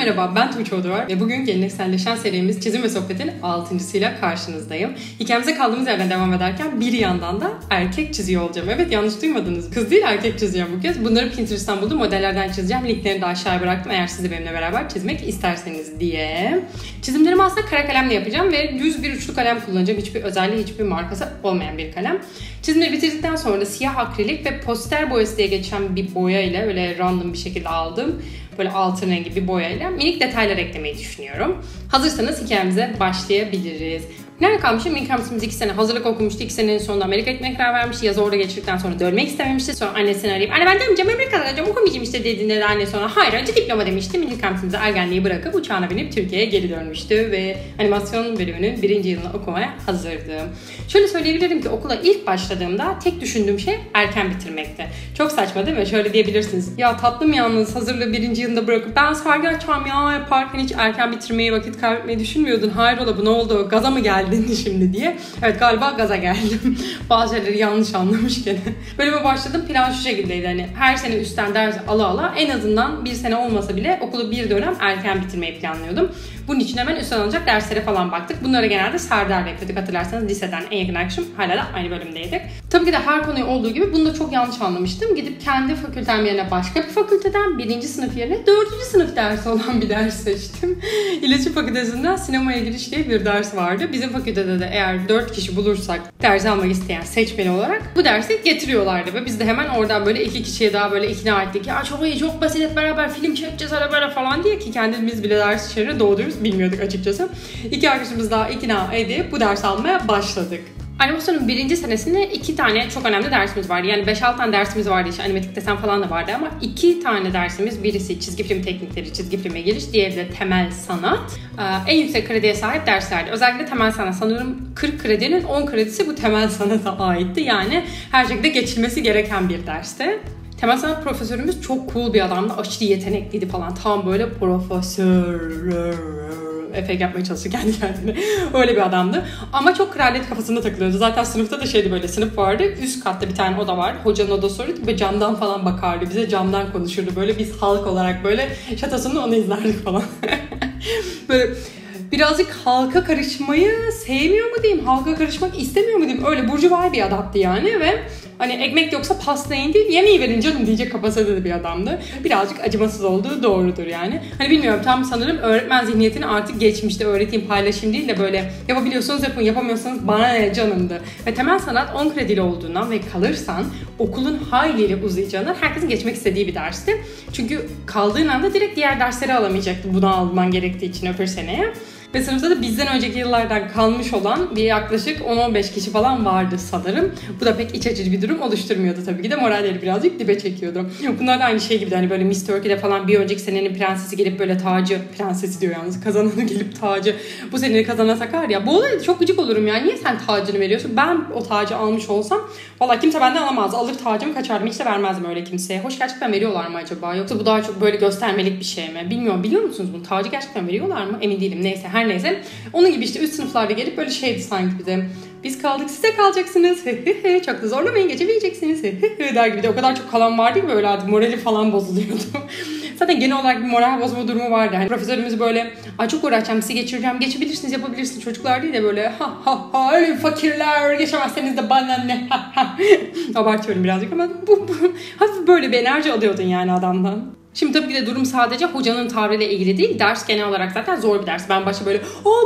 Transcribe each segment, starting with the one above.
Merhaba, ben Tuğçe Oduvar ve bugün gelenekselleşen serimiz Çizim ve Sohbet'in 6.sıyla karşınızdayım. Hikayemize kaldığımız yerden devam ederken bir yandan da erkek çiziyor olacağım. Evet, yanlış duymadınız. Kız değil, erkek çizeceğim bu kez. Bunları Pinterest'ten buldum, modellerden çizeceğim. Linklerini de aşağıya bıraktım eğer siz de benimle beraber çizmek isterseniz diye. Çizimlerimi aslında kara kalemle yapacağım ve düz bir uçlu kalem kullanacağım. Hiçbir özelliği, hiçbir markası olmayan bir kalem. Çizimleri bitirdikten sonra siyah akrilik ve poster boyası diye geçen bir boya ile öyle random bir şekilde aldım. Böyle altın rengi bir boyayla minik detaylar eklemeyi düşünüyorum. Hazırsanız hikayemize başlayabiliriz. Nerede kalmışım? Minik Hamsimiz 2 sene hazırlık okumuştu. 2 senenin sonunda Amerika gitmeye karar vermişti. Yazı orada geçirdikten sonra dönmek istememişti. Sonra annesini arayıp "Anne ben dönmeyeceğim, Amerika'da kalacağım, okumayacağım işte" dediğinde de anne sonra "Hayır, önce diploma" demişti. Minik Hamsimizi ergenliği bırakıp uçağına binip Türkiye'ye geri dönmüştü ve animasyon bölümünün 1. yılını okumaya hazırdım. Şöyle söyleyebilirim ki okula ilk başladığımda tek düşündüğüm şey erken bitirmekti. Çok saçma değil mi? Şöyle diyebilirsiniz. Ya tatlım, yalnız hazırlığı 1. yılında bırakıp ben sergi açacağım ya yaparken hiç erken bitirmeyi, vakit kaybetmeyi düşünmüyordun. Hayrola, bu ne oldu? Gaza mı geldin şimdi diye. Evet, galiba gaza geldim. Bazı şeyleri yanlış anlamış gene. Bölüme başladım. Plan şu şekildeydi. Hani her sene üstten ders ala en azından bir sene olmasa bile okulu bir dönem erken bitirmeyi planlıyordum. Bunun için hemen üstten alınacak derslere falan baktık. Bunları genelde Serdar'la yapıyorduk. Hatırlarsanız liseden en yakın arkadaşım, hala da aynı bölümdeydik. Tabii ki de her konuyu olduğu gibi bunu da çok yanlış anlamıştım. Gidip kendi fakültem yerine başka bir fakülteden 1. sınıf yerine 4. sınıf dersi olan bir ders seçtim. İletişim Fakültesinden sinemaya giriş diye bir ders vardı. Bizim fakültede de eğer 4 kişi bulursak ders almak isteyen seçmeni olarak bu dersi getiriyorlardı ve biz de hemen oradan böyle 2 kişiye daha böyle ikna ettik. Ya çok iyi, çok basit, hep beraber film çekeceğiz böyle falan diye, ki kendimiz bile ders içeri doğduyuz, bilmiyorduk açıkçası. 2 arkadaşımız daha ikna edip bu dersi almaya başladık. Animasyonun 1. senesinde 2 tane çok önemli dersimiz vardı. Yani 5-6 tane dersimiz vardı, işte animatik desen falan da vardı ama 2 tane dersimiz, birisi çizgi film teknikleri, çizgi filme giriş, diğeri de temel sanat. En yüksek krediye sahip derslerdi. Özellikle temel sanat, sanırım 40 kredinin 10 kredisi bu temel sanata aitti. Yani her şekilde geçilmesi gereken bir dersti. Temel sanat profesörümüz çok cool bir adamdı. Aşırı yetenekliydi falan. Tam böyle profesör efekt yapmaya çalışıyor kendi kendine. Öyle bir adamdı. Ama çok kraliyet kafasında takılıyordu. Zaten sınıfta da şeydi, böyle sınıf vardı. Üst katta bir tane oda vardı. Hocanın odası orada ve camdan falan bakardı. Bize camdan konuşurdu. Böyle biz halk olarak böyle şatosunu onu izlerdik falan. Böyle birazcık halka karışmayı sevmiyor mu diyeyim, halka karışmak istemiyor mu diyeyim. Öyle burjuva bir adamdı yani ve hani ekmek yoksa pasta yiyin değil, yemeği verin canım diyecek kapasitede bir adamdı. Birazcık acımasız olduğu doğrudur yani. Hani bilmiyorum, tam sanırım öğretmen zihniyetini artık geçmişti. Öğreteyim, paylaşayım değil de böyle yapabiliyorsanız yapın, yapamıyorsanız bana ne canımdı. Ve temel sanat 10 kredili olduğundan ve kalırsan okulun hayliyle uzayacağından herkesin geçmek istediği bir dersti. Çünkü kaldığın anda direkt diğer dersleri alamayacaktı bunu alman gerektiği için öbür seneye. Ve sınıfta da bizden önceki yıllardan kalmış olan bir yaklaşık 10-15 kişi falan vardı sanırım. Bu da pek iç açıcı bir durum oluşturmuyordu tabii ki de. Moralleri birazcık dibe çekiyordu. Bunlar da aynı şey gibi, hani böyle Miss Turkey'de falan bir önceki senenin prensesi gelip böyle tacı, prensesi diyor yalnız, kazananı gelip tacı bu seneyi kazana takar ya. Bu olayda çok gıcık olurum yani. Niye sen tacını veriyorsun? Ben o tacı almış olsam valla kimse benden alamaz. Alır tacımı kaçardım. Hiç de vermezdim öyle kimseye. Hoş, gerçekten veriyorlar mı acaba? Yoksa bu daha çok böyle göstermelik bir şey mi? Bilmiyorum. Biliyor musunuz bunu? Tacı gerçekten veriyorlar mı? Emin değilim. Neyse, her neyse. Onun gibi işte üst sınıflarda gelip böyle şeydi sanki bize. Biz kaldık, siz de kalacaksınız. Çok da zorlamayın, geçebileceksiniz. Der gibi de o kadar çok kalan vardı ki böyle artık morali falan bozuluyordu. Zaten genel olarak bir moral bozma durumu vardı. Hani profesörümüz böyle "Ay çok uğraşacağım, sizi geçireceğim, geçebilirsiniz, yapabilirsiniz çocuklar" değil de böyle öyle fakirler, geçemezseniz de bana ne abartıyorum birazcık ama bu hafif böyle bir enerji alıyordun yani adamdan. Şimdi tabii ki de durum sadece hocanın tavrıyla ilgili değil. Ders genel olarak zaten zor bir ders. Ben başta böyle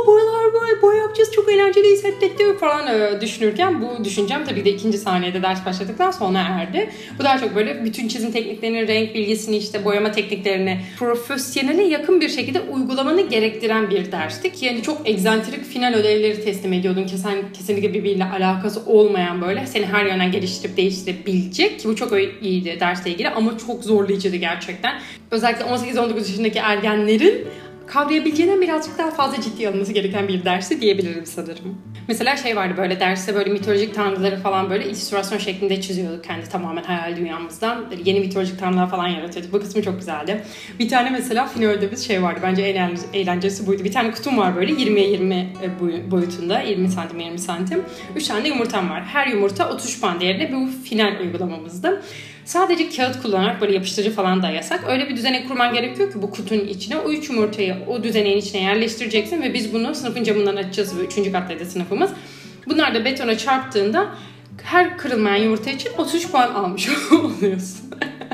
boya yapacağız, çok eğlenceli hissettik falan düşünürken bu düşüncem tabii ki de 2. saniyede ders başladıktan sonra erdi. Bu daha çok böyle bütün çizim tekniklerini, renk bilgisini, işte boyama tekniklerini profesyonele yakın bir şekilde uygulamanı gerektiren bir dersti. Ki yani çok egzantrik final ödevleri teslim ediyordun. Kesinlikle birbiriyle alakası olmayan, böyle seni her yönden geliştirip değiştirebilecek. Ki bu çok iyiydi dersle ilgili ama çok zorlayıcıydı gerçekten. Özellikle 18-19 yaşındaki ergenlerin kavrayabileceğinden birazcık daha fazla ciddiye alınması gereken bir dersi diyebilirim sanırım. Mesela şey vardı, böyle derste böyle mitolojik tanrıları falan böyle illüstrasyon şeklinde çiziyorduk kendi tamamen hayal dünyamızdan. Böyle yeni mitolojik tanrılar falan yaratıyorduk. Bu kısmı çok güzeldi. Bir tane mesela final ödevimiz şey vardı. Bence en eğlencesi buydu. Bir tane kutum var böyle 20'ye 20 boyutunda. 20 santim 20 santim. 3 tane de yumurtam var. Her yumurta 33 puan değerinde bu final uygulamamızdı. Sadece kağıt kullanarak böyle yapıştırıcı falan da yasak. Öyle bir düzenek kurman gerekiyor ki bu kutunun içine o 3 yumurtayı o düzeneğin içine yerleştireceksin ve biz bunu sınıfın camından açacağız ve 3. kattaydı sınıfımız. Bunlar da betona çarptığında her kırılmayan yumurta için 33 puan almış oluyorsun.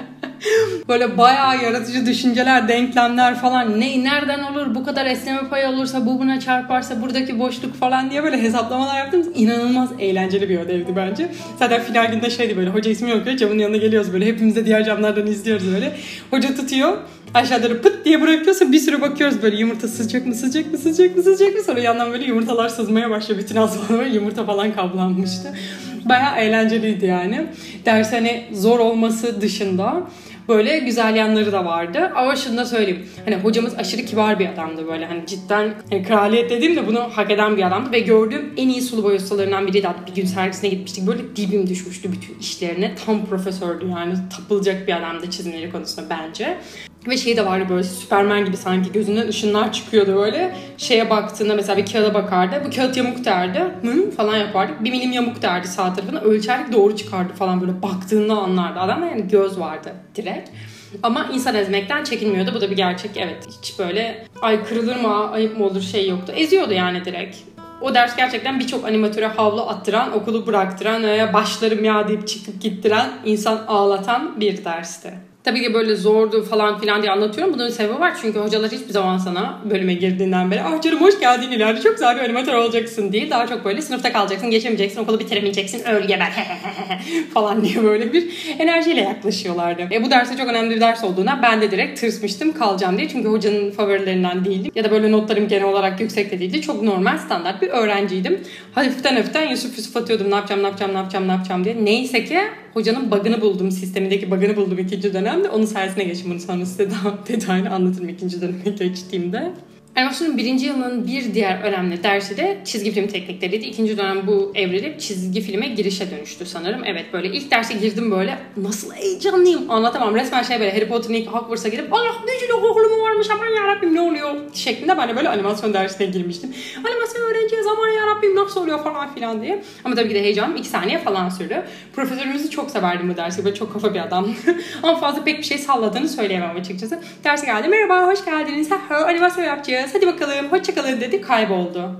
Böyle bayağı yaratıcı düşünceler, denklemler falan. Nereden olur, bu kadar esneme payı olursa, bu buna çarparsa, buradaki boşluk falan diye böyle hesaplamalar yaptığımız inanılmaz eğlenceli bir ödevdi bence. Zaten final günde şeydi böyle, hoca ismi okuyor, camın yanına geliyoruz böyle. Hepimiz de diğer camlardan izliyoruz böyle. Hoca tutuyor. Aşağıda pıt diye bırakıyorsa bir sürü bakıyoruz böyle, yumurta sızacak mı, sızacak mı, sızacak mı, sızacak mı? Sonra yandan böyle yumurtalar sızmaya başlıyor. Bütün az falan yumurta falan kaplanmıştı. Bayağı eğlenceliydi yani. Ders hani zor olması dışında böyle güzel yanları da vardı. Ama şunu da söyleyeyim. Hani hocamız aşırı kibar bir adamdı böyle. Hani cidden hani kraliyet dediğimde bunu hak eden bir adamdı. Ve gördüğüm en iyi sulu boya ustalarından biriydi. Bir gün sergisine gitmiştik. Böyle dibim düşmüştü bütün işlerine. Tam profesördü yani. Tapılacak bir adamdı çizimleri konusunda bence. Ve şey de vardı böyle Süperman gibi sanki gözünden ışınlar çıkıyordu böyle. Şeye baktığında mesela bir kağıda bakardı. Bu kağıt yamuk derdi. Hı falan yapardık. 1 milim yamuk derdi sağ tarafına. Ölçerdik doğru çıkardı falan böyle baktığında anlardı. Adamda yani göz vardı direkt. Ama insan ezmekten çekinmiyordu. Bu da bir gerçek. Evet hiç böyle ay kırılır mı ayıp mı olur şey yoktu. Eziyordu yani direkt. O ders gerçekten birçok animatöre havlu attıran, okulu bıraktıran, başlarım ya deyip çıkıp gittiren, insan ağlatan bir dersti. Tabii ki böyle zordu falan filan diye anlatıyorum. Bunun sebebi var çünkü hocalar hiçbir zaman sana bölüme girdiğinden beri "Ah canım hoş geldin, ileride çok güzel bir animatör olacaksın" değil. Daha çok böyle sınıfta kalacaksın, geçemeyeceksin, okulu bitiremeyeceksin, öl geber falan diye böyle bir enerjiyle yaklaşıyorlardı. Bu derste çok önemli bir ders olduğuna ben de direkt tırsmıştım kalacağım diye. Çünkü hocanın favorilerinden değildim. Ya da böyle notlarım genel olarak yüksek de değildi. Çok normal, standart bir öğrenciydim. Hafiften Yusuf atıyordum, ne yapacağım diye. Neyse ki hocanın bug'ını buldum, sistemindeki bug'ını buldum ikinci dönemde. Onun sayesinde geçtim. Bunu sonra size daha detaylı anlatırım ikinci döneme geçtiğimde. Animasyonun 1. yılının bir diğer önemli dersi de çizgi film teknikleriydi. İkinci dönem bu evrilip çizgi filme girişe dönüştü sanırım. Evet böyle ilk derse girdim böyle nasıl heyecanlıyım anlatamam. Resmen şey böyle Harry Potter'ın ilk Hogwarts'a girip Allah büyücülük okulu mu varmış aman yarabbim ne oluyor şeklinde ben de böyle animasyon dersine girmiştim. Animasyon öğrenciyiz aman yarabbim nasıl oluyor falan filan diye. Ama tabii ki de heyecanım 2 saniye falan sürdü. Profesörümüzü çok severdim bu dersi. Böyle çok kafa bir adam. Ama fazla pek bir şey salladığını söyleyemem açıkçası. Derse geldi, merhaba hoş geldiniz. Animasyon yapacağız. Hadi bakalım hoşçakalın dedi, kayboldu.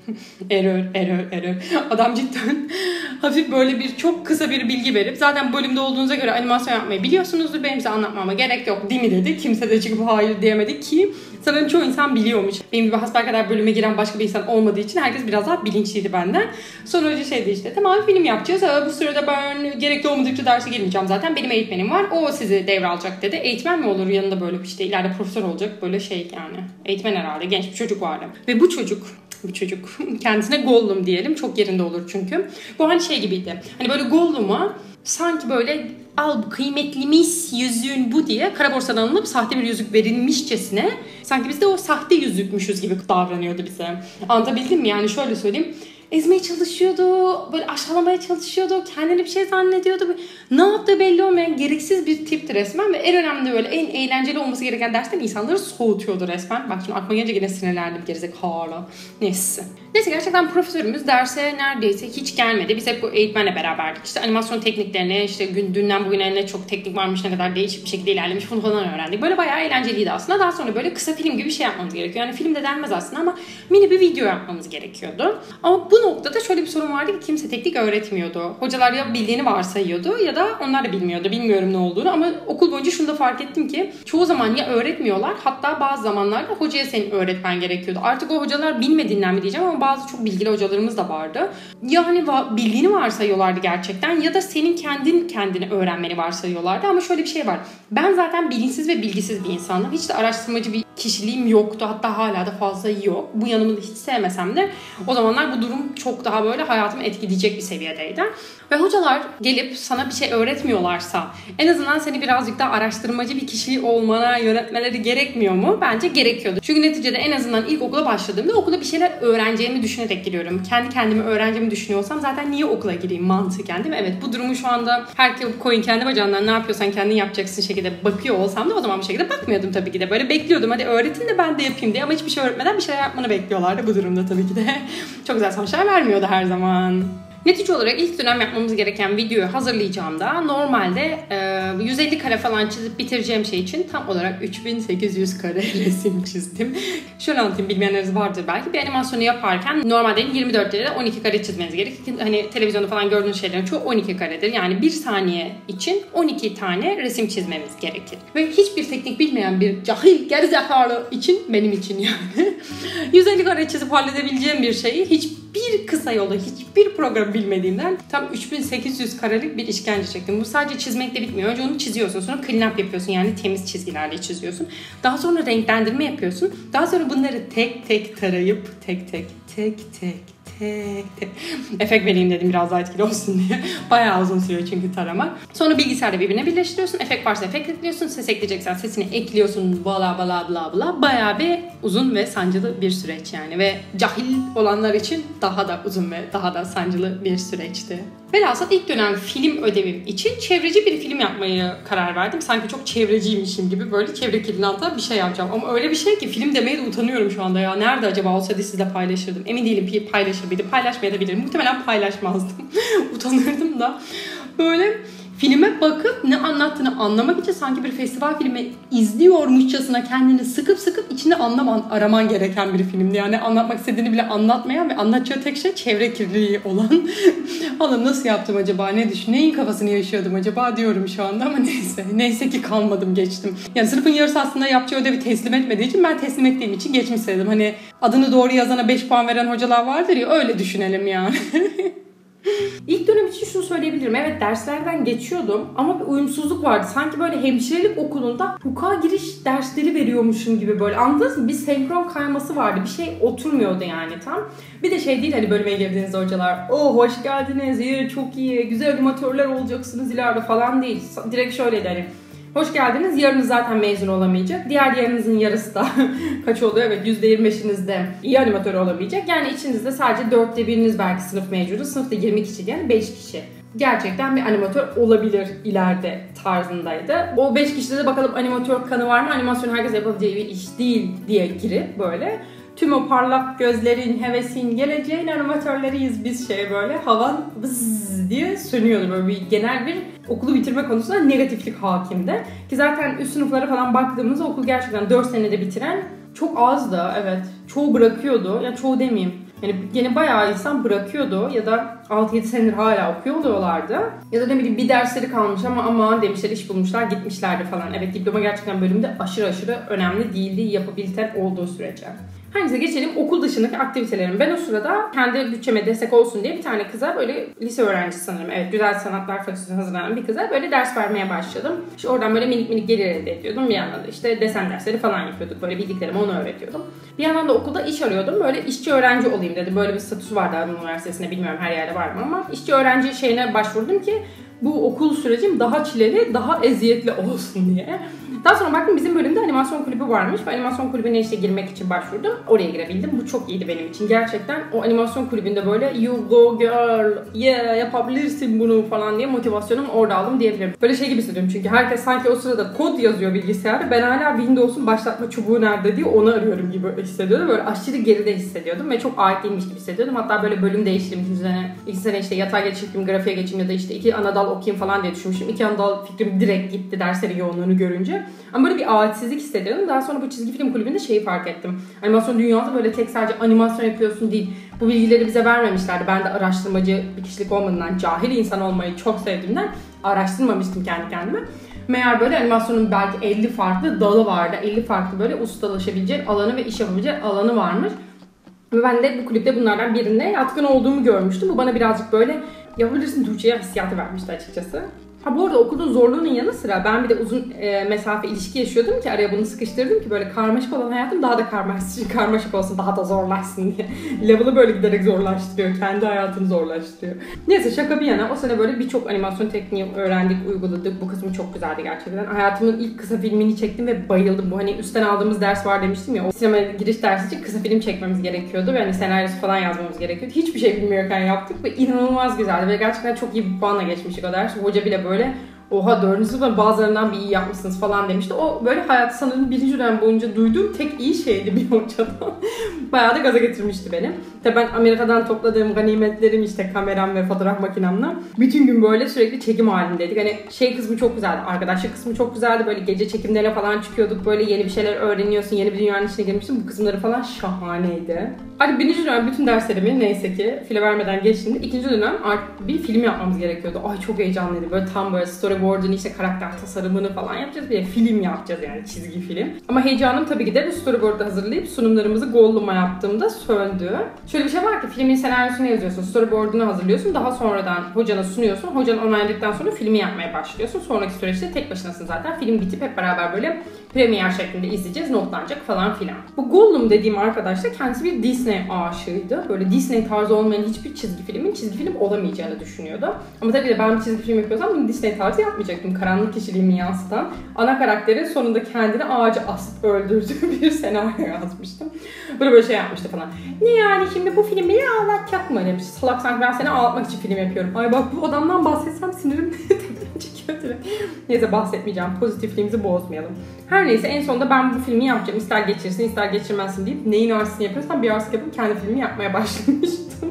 Error. Adam cidden hafif böyle bir çok kısa bir bilgi verip zaten bölümde olduğunuza göre animasyon yapmayı biliyorsunuzdur, benim size anlatmama gerek yok değil mi dedi. Kimse de çıkıp hayır diyemedi ki sanırım çoğu insan biliyormuş. Benim gibi hasbelkader bölüme giren başka bir insan olmadığı için herkes biraz daha bilinçliydi benden. Sonra hoca şeydi işte tamam film yapacağız. Bu sırada ben gerekli olmadıkça derse girmeyeceğim zaten. Benim eğitmenim var. O sizi devralacak dedi. Eğitmen mi olur yanında böyle işte ileride profesör olacak böyle şey yani. Eğitmen herhalde genç bir çocuk vardı. Ve bu çocuk kendisine Gollum diyelim çok yerinde olur çünkü. Bu hani şey gibiydi. Hani böyle Gollum'a sanki böyle al bu kıymetlimiz yüzüğün bu diye kara borsadan alınıp sahte bir yüzük verilmişçesine sanki biz de o sahte yüzükmüşüz gibi davranıyordu bize. Anlatabildim mi? Yani şöyle söyleyeyim. Ezmeye çalışıyordu, böyle aşağılamaya çalışıyordu, kendini bir şey zannediyordu. Ne yaptığı belli olmayan gereksiz bir tipti resmen ve en önemli böyle en eğlenceli olması gereken dersten insanları soğutuyordu resmen. Bak şimdi aklıma gelince yine sinirlendim gerizekalı. Neyse gerçekten profesörümüz derse neredeyse hiç gelmedi. Biz hep bu eğitmenle beraberdik. İşte animasyon tekniklerini, işte dünden bugüne ne çok teknik varmış, ne kadar değişik bir şekilde ilerlemiş bunu falan öğrendik. Böyle bayağı eğlenceliydi aslında. Daha sonra böyle kısa film gibi bir şey yapmamız gerekiyor. Yani film de denmez aslında ama mini bir video yapmamız gerekiyordu. Ama bu noktada şöyle bir sorun vardı ki kimse teknik öğretmiyordu. Hocalar ya bildiğini varsayıyordu ya da onlar da bilmiyordu. Bilmiyorum ne olduğunu ama okul boyunca şunu da fark ettim ki çoğu zaman ya öğretmiyorlar, hatta bazı zamanlarda hocaya senin öğretmen gerekiyordu. Artık o hocalar bilmediğinden mi diyeceğim ama bazı çok bilgili hocalarımız da vardı. Ya hani bildiğini varsayıyorlardı gerçekten ya da senin kendini öğrenmeni varsayıyorlardı ama şöyle bir şey var. Ben zaten bilinçsiz ve bilgisiz bir insanım. Hiç de araştırmacı bir kişiliğim yoktu. Hatta hala da fazla yok. Bu yanımı da hiç sevmesem de o zamanlar bu durum çok daha böyle hayatımı etkileyecek bir seviyedeydi. Ve hocalar gelip sana bir şey öğretmiyorlarsa en azından seni birazcık daha araştırmacı bir kişiliği olmana yönetmeleri gerekmiyor mu? Bence gerekiyordu. Çünkü neticede en azından ilkokula başladığımda okula bir şeyler öğreneceğimi düşünerek giriyorum. Kendi kendime öğreneceğimi düşünüyorsam zaten niye okula gireyim mantıken, değil mi? Evet, bu durumu şu anda herkes koyun kendi bacağından, ne yapıyorsan kendin yapacaksın şekilde bakıyor olsam da o zaman bu şekilde bakmıyordum tabii ki de. Böyle bekliyordum, hadi öğretin de ben de yapayım diye, ama hiçbir şey öğretmeden bir şeyler yapmanı bekliyorlardı bu durumda tabii ki de. Çok güzel sonuçlar vermiyordu her zaman. Netice olarak ilk dönem yapmamız gereken videoyu hazırlayacağımda normalde 150 kare falan çizip bitireceğim şey için tam olarak 3800 kare resim çizdim. Şöyle anlatayım, bilmeyenleriniz vardır belki. Bir animasyonu yaparken normalde 24 lirada 12 kare çizmeniz gerekir. Hani televizyonda falan gördüğünüz şeylerin çoğu 12 karedir. Yani 1 saniye için 12 tane resim çizmemiz gerekir. Ve hiçbir teknik bilmeyen bir cahil gerizekalı için, benim için yani 150 kare çizip halledebileceğim bir şeyi hiçbir kısa yolda, hiçbir program bilmediğimden tam 3800 karelik bir işkence çektim. Bu sadece çizmekle bitmiyor. Önce onu çiziyorsun, sonra clean up yapıyorsun, yani temiz çizgilerle çiziyorsun. Daha sonra renklendirme yapıyorsun. Daha sonra bunları tek tek tarayıp tek tek efekt vereyim dedim biraz daha etkili olsun diye. Bayağı uzun sürüyor çünkü taramak. Sonra bilgisayarla birbirine birleştiriyorsun. Efekt varsa efekt ekliyorsun. Ses ekleyeceksen sesini ekliyorsun. Bla bla bla bla. Bayağı bir uzun ve sancılı bir süreç yani. Ve cahil olanlar için daha da uzun ve daha da sancılı bir süreçti. Velhasıl ilk dönem film ödevim için çevreci bir film yapmaya karar verdim. Sanki çok çevreciymişim gibi böyle çevre kirliliğine bir şey yapacağım. Ama öyle bir şey ki film demeye de utanıyorum şu anda ya. Nerede acaba olsaydı sizle paylaşırdım. Emin değilim, paylaşır mıydım, paylaşmayabilirim. Muhtemelen paylaşmazdım. Utanırdım da. Böyle filme bakıp ne anlattığını anlamak için sanki bir festival filmi izliyormuşçasına kendini sıkıp içinde anlam araman gereken bir filmdi. Yani anlatmak istediğini bile anlatmayan ve anlatacağı tek şey çevre kirliliği olan. Allah'ım nasıl yaptım acaba? Neyin kafasını yaşıyordum acaba diyorum şu anda, ama neyse. Neyse ki kalmadım, geçtim. Yani sınıfın yarısı aslında yapacağı ödevi teslim etmediği için ben teslim ettiğim için geçmiş sayıldım. Hani adını doğru yazana 5 puan veren hocalar vardır ya, öyle düşünelim yani. İlk dönem için şunu söyleyebilirim. Evet, derslerden geçiyordum ama bir uyumsuzluk vardı. Sanki böyle hemşirelik okulunda hukuka giriş dersleri veriyormuşum gibi böyle. Anladınız mı? Bir senkron kayması vardı. Bir şey oturmuyordu yani tam. Bir de şey değil hani bölüme girdiğinizde hocalar "Oh hoş geldiniz, iyi, çok iyi, güzel animatörler olacaksınız ileride" falan değil. Direkt şöyleydi hani: hoş geldiniz. Yarınız zaten mezun olamayacak. Diğer yarınızın yarısı da kaç oluyor? Evet, %25'iniz de iyi animatör olamayacak. Yani içinizde sadece 1/4'iniz belki sınıf mevcudu. Sınıfta 20 kişi, yani 5 kişi gerçekten bir animatör olabilir ileride tarzındaydı. O 5 kişide de bakalım animatör kanı var mı? Animasyon herkes yapabileceği bir iş değil diye girip böyle tüm o parlak gözlerin, hevesin, geleceğin animatörleriyiz biz böyle havan bızz diye sönüyordu. Böyle bir genel bir okulu bitirme konusunda negatiflik hakimdi. Ki zaten üst sınıflara falan baktığımızda okul gerçekten 4 senede bitiren çok azdı, evet. Çoğu bırakıyordu. Ya çoğu demeyeyim. Yani gene bayağı insan bırakıyordu ya da 6-7 senedir hala okuyor oluyorlardı. Ya da ne bileyim bir dersleri kalmış ama aman demişler, iş bulmuşlar, gitmişlerdi falan. Evet, diploma gerçekten bölümde aşırı önemli değildi yapabiliten olduğu sürece. Hangisi geçelim okul dışındaki aktivitelerim. Ben o sırada kendi bütçeme destek olsun diye bir tane kıza, böyle lise öğrencisi sanırım, evet, Güzel Sanatlar Fakültesi'ne hazırlanan bir kıza böyle ders vermeye başladım. İşte oradan böyle minik gelir elde ediyordum. Bir yandan da işte desen dersleri falan yapıyorduk. Böyle bildiklerimi onu öğretiyordum. Bir yandan da okulda iş arıyordum. Böyle işçi öğrenci olayım dedim. Böyle bir statüsü vardı Anadolu Üniversitesi'nde, bilmiyorum her yerde var mı ama işçi öğrenci şeyine başvurdum ki bu okul sürecim daha çileli, daha eziyetli olsun diye. Daha sonra baktım bizim bölümde animasyon kulübü varmış. Ben animasyon kulübüne işte girmek için başvurdum. Oraya girebildim. Bu çok iyiydi benim için. Gerçekten o animasyon kulübünde böyle "You go girl, yeah yapabilirsin bunu" falan diye motivasyonumu orada aldım diyebilirim. Böyle şey gibi hissediyorum çünkü herkes sanki o sırada kod yazıyor bilgisayarda. Ben hala Windows'un başlatma çubuğu nerede diye onu arıyorum gibi hissediyordum. Böyle aşırı geride hissediyordum ve çok ait değilmiş gibi hissediyordum. Hatta böyle bölüm değiştirdim. İki sene işte yatay geçeyim, grafiğe geçeyim ya da işte 2 ana dal okuyayım falan diye düşünmüştüm. 2 ana dal fikrim direkt gitti derslerin yoğunluğunu görünce. Ama böyle bir aitsizlik hissediyordum. Daha sonra bu çizgi film kulübünde şeyi fark ettim. Animasyon dünyası böyle tek sadece animasyon yapıyorsun değil. Bu bilgileri bize vermemişlerdi. Ben de araştırmacı bir kişilik olmadığından, cahil insan olmayı çok sevdiğimden araştırmamıştım kendi kendime. Meğer böyle animasyonun belki 50 farklı dalı vardı. 50 farklı böyle ustalaşabileceğin alanı ve iş yapabileceğin alanı varmış. Ve ben de bu kulüpte bunlardan birinde yatkın olduğumu görmüştüm. Bu bana birazcık böyle yapabilirsin Tuğçe'ye hissiyatı vermişti açıkçası. Ha bu arada okulun zorluğunun yanı sıra ben bir de uzun mesafe ilişki yaşıyordum ki araya bunu sıkıştırdım ki böyle karmaşık olan hayatım daha da karmaşık olsun, daha da zorlaşsın diye. Level'ı böyle giderek zorlaştırıyor. Kendi hayatını zorlaştırıyor. Neyse şaka bir yana o sene böyle birçok animasyon tekniği öğrendik, uyguladık. Bu kısmı çok güzeldi gerçekten. Hayatımın ilk kısa filmini çektim ve bayıldım. Bu hani üstten aldığımız ders var demiştim ya. O sinemaya giriş dersi için kısa film çekmemiz gerekiyordu. Ve hani senaryosu falan yazmamız gerekiyordu. Hiçbir şey bilmiyorken yaptık ve inanılmaz güzeldi. Ve gerçekten çok iyi bir puanla geçmiştik o dersi. Hoca bile böyle oha 4. sınıfta bazılarından bir iyi yapmışsınız falan demişti. O böyle hayatı sanırım 1. dönem boyunca duyduğum tek iyi şeydi bir hocadan. Bayağı da gaza getirmişti beni. Tabii ben Amerika'dan topladığım ganimetlerim işte kameram ve fotoğraf makinemle bütün gün böyle sürekli çekim halindeydik. Hani şey kısmı çok güzeldi, arkadaşlık kısmı çok güzeldi. Böyle gece çekimlerine falan çıkıyorduk. Böyle yeni bir şeyler öğreniyorsun, yeni bir dünyanın içine girmişsin. Bu kısımları falan şahaneydi. Hadi 1. dönem bütün derslerimi neyse ki file vermeden geçtim. 2. dönem bir film yapmamız gerekiyordu. Ay çok heyecanlıydı. Böyle tam böyle storyboard'unu işte karakter tasarımını falan yapacağız. Bir de film yapacağız yani çizgi film. Ama heyecanım tabii ki de bu storyboard'u hazırlayıp sunumlarımızı Gollum'a yaptığımda söndü. Şöyle bir şey var ki filmin senaryosunu yazıyorsun, storyboard'unu hazırlıyorsun. Daha sonradan hocana sunuyorsun. Hocan onayladıktan sonra filmi yapmaya başlıyorsun. Sonraki süreçte tek başınasın zaten. Film bitip hep beraber böyle premier şeklinde izleyeceğiz. Notlanacak falan filan. Bu Gollum dediğim arkadaş da kendisi bir Disney aşığıydı. Böyle Disney tarzı olmayan hiçbir çizgi film olamayacağını düşünüyordu. Ama tabii de ben bir çizgi film yapıyorsam bunu Disney tarzı yapmayacaktım. Karanlık kişiliğimi yansıtan ana karakterin sonunda kendini ağaca asıp öldürdüğü bir senaryo yazmıştım. Böyle şey yapmıştı falan. Ne yani şimdi bu film beni ağlatacak mı demiş. Salak sanki ben seni ağlatmak için film yapıyorum. Ay bak bu adamdan bahsetsem sinirim tepeden çekiyor direkt. Neyse bahsetmeyeceğim. Pozitifliğimizi bozmayalım. Her neyse en sonunda ben bu filmi yapacağım. İster geçirsin ister geçirmezsin deyip neyin artistini yapıyorsam bir artist yapıp kendi filmi yapmaya başlamıştım.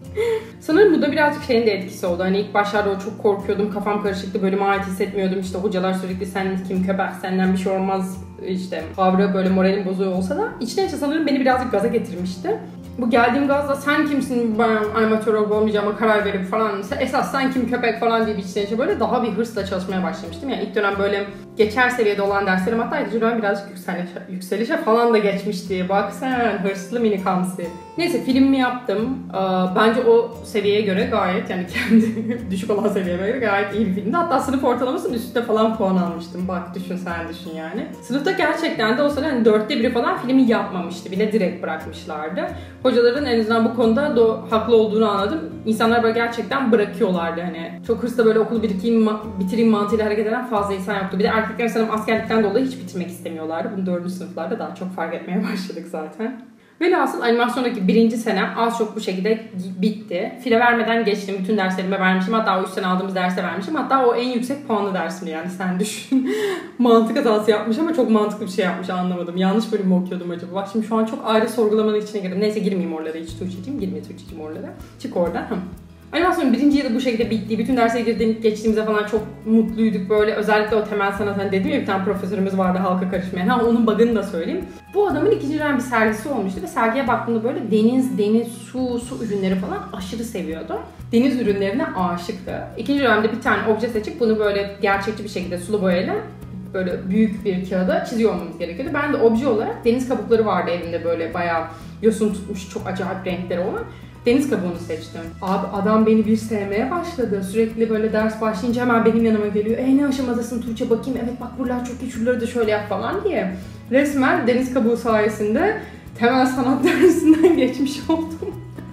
Sanırım bu da birazcık şeyin de etkisi oldu. Hani ilk başlarda o çok korkuyordum, kafam karışıktı, bölüme ait hissetmiyordum. İşte hocalar sürekli sen kim köpek, senden bir şey olmaz işte tavrı böyle moralim bozuyor olsa da içten içe sanırım beni birazcık gaza getirmişti. Bu geldiğim gazla sen kimsin ben animatör olup olmayacağıma karar verip falan esas sen kim köpek falan diye içten içe böyle daha bir hırsla çalışmaya başlamıştım. Yani ilk dönem böyle geçer seviyede olan derslerim hatta ikinci dönem birazcık yükselişe falan da geçmişti. Bak sen hırslı minik hamsi. Neyse filmimi yaptım. Bence o seviyeye göre gayet yani kendi düşük olan seviyeme göre gayet iyi bir filmdi. Hatta sınıf ortalamasının üstünde falan puan almıştım. Bak düşün sen düşün yani. Sınıfta gerçekten de o sene hani 1/4 falan filmi yapmamıştı bile direkt bırakmışlardı. Hocaların en azından bu konuda haklı olduğunu anladım. İnsanlar böyle gerçekten bırakıyorlardı hani. Çok hırsla böyle okulu bitireyim mantığıyla hareket eden fazla insan yoktu. Bir de erkekler sanırım askerlikten dolayı hiç bitirmek istemiyorlardı. Bunu 4. sınıflarda daha çok fark etmeye başladık zaten. Velhasıl animasyondaki 1. senem az çok bu şekilde bitti. File vermeden geçtim. Bütün derslerime vermişim. Hatta o üstten aldığımız derse vermişim. Hatta o en yüksek puanlı dersimdi yani sen düşün. Mantık hatası yapmış ama çok mantıklı bir şey yapmış anlamadım. Yanlış bölümü okuyordum acaba. Bak şimdi şu an çok ayrı sorgulamanın içine girdim. Neyse girmeyeyim oralara hiç Tuğçe'ciyim. Girme Tuğçe'ciyim oralara. Çık oradan. Animasyonun 1. yılı bu şekilde bitti. Bütün derslere geçtiğimizde falan çok mutluyduk böyle. Özellikle o temel sanat hani dedim ya bir tane profesörümüz vardı halka karışmayan. Ha onun bug'ını da söyleyeyim. Bu adamın 2. dönem bir sergisi olmuştu ve sergiye baktığımda böyle deniz, su ürünleri falan aşırı seviyordu. Deniz ürünlerine aşıktı. 2. dönemde bir tane obje seçip bunu böyle gerçekçi bir şekilde sulu boyayla böyle büyük bir kağıda çiziyor olmamız gerekiyordu. Ben de obje olarak deniz kabukları vardı evimde böyle bayağı yosun tutmuş çok acayip renkleri olan. Deniz kabuğunu seçtim. Abi adam beni bir sevmeye başladı. Sürekli böyle ders başlayınca hemen benim yanıma geliyor. Ne aşamadasın Tuğçe bakayım. Evet bak buralar çok iyi şuraları da şöyle yap falan diye. Resmen deniz kabuğu sayesinde temel sanat dersinden geçmiş oldum.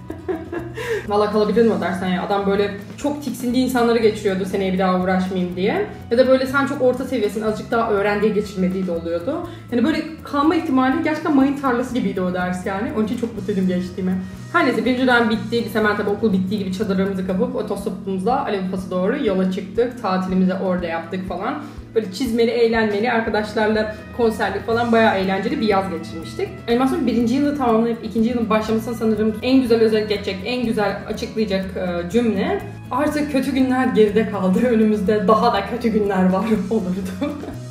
Valla kalabilirim o dersten ya. Adam böyle çok tiksindiği insanları geçiriyordu seneye bir daha uğraşmayayım diye. Ya da böyle sen çok orta seviyesin azıcık daha öğren diye geçirmediği de oluyordu. Yani böyle kalma ihtimali gerçekten mayın tarlası gibiydi o ders yani. Onun için çok mutluydum geçtiğime. Her neyse 1. dönem bitti. Biz hemen tabii okul bittiği gibi çadırlarımızı kapıp otostopumuzla Alev doğru yola çıktık. Tatilimizi orada yaptık falan. Böyle çizmeli, eğlenmeli, arkadaşlarla konserlik falan bayağı eğlenceli bir yaz geçirmiştik. Animasyon 1. yılı tamamlayıp 2. yılın başlamasına sanırım en güzel özellik geçecek, en güzel açıklayacak cümle. Artık kötü günler geride kaldı. Önümüzde daha da kötü günler var olurdu.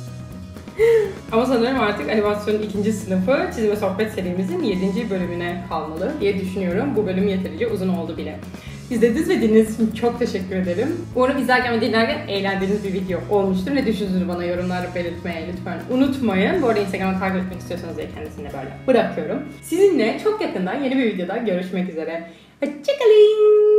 Ama sanırım artık animasyonun 2. sınıfı çizme sohbet serimizin 7. bölümüne kalmalı diye düşünüyorum. Bu bölüm yeterince uzun oldu bile. İzlediğiniz ve dinlediğiniz için çok teşekkür ederim. Umarım izlerken ve dinlerken eğlendiğiniz bir video olmuştur. Ne düşündüğünüzü bana yorumlarda belirtmeyi lütfen unutmayın. Bu arada Instagram'ı takip etmek istiyorsanız da kendisini böyle bırakıyorum. Sizinle çok yakından yeni bir videoda görüşmek üzere. Hoşçakalın.